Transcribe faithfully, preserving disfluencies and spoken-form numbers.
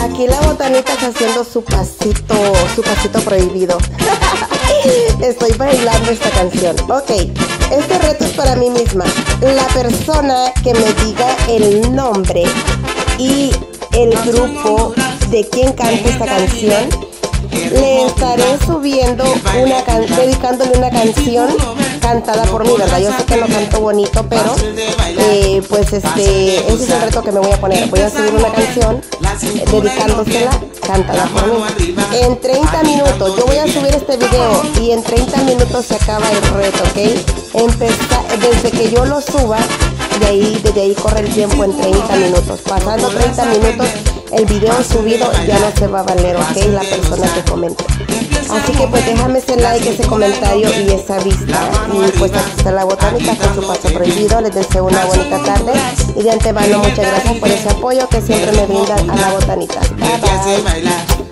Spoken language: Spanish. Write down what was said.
Aquí la botanita está haciendo su pasito, su pasito prohibido. Estoy bailando esta canción. Ok, este reto es para mí misma. La persona que me diga el nombre y el grupo de quien canta esta canción, le estaré subiendo una can dedicándole una canción cantada por mí, ¿verdad? Yo sé que no canto bonito, pero eh, pues este, ese es el reto que me voy a poner. Voy a subir una canción eh, dedicándosela cantada por mí. En treinta minutos, yo voy a subir este video y en treinta minutos se acaba el reto, ¿ok? Empeza, desde que yo lo suba, de ahí, desde ahí corre el tiempo en treinta minutos. Pasando treinta minutos, el video subido ya no se va a valer, ¿ok? La persona que comente. Así que pues déjame ese like, ese comentario y esa vista. Y pues aquí está la botánica con su paso prohibido. Les deseo una bonita tarde y de antemano muchas gracias por ese apoyo que siempre me brindan a la botanita. Bye bye.